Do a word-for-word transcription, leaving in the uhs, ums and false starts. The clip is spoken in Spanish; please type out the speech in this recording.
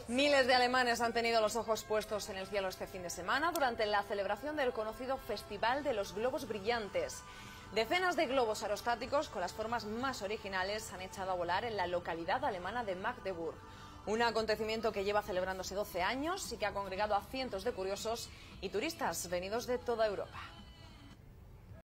Miles de alemanes han tenido los ojos puestos en el cielo este fin de semana durante la celebración del conocido Festival de los Globos Brillantes. Decenas de globos aerostáticos con las formas más originales han echado a volar en la localidad alemana de Magdeburg. Un acontecimiento que lleva celebrándose doce años y que ha congregado a cientos de curiosos y turistas venidos de toda Europa.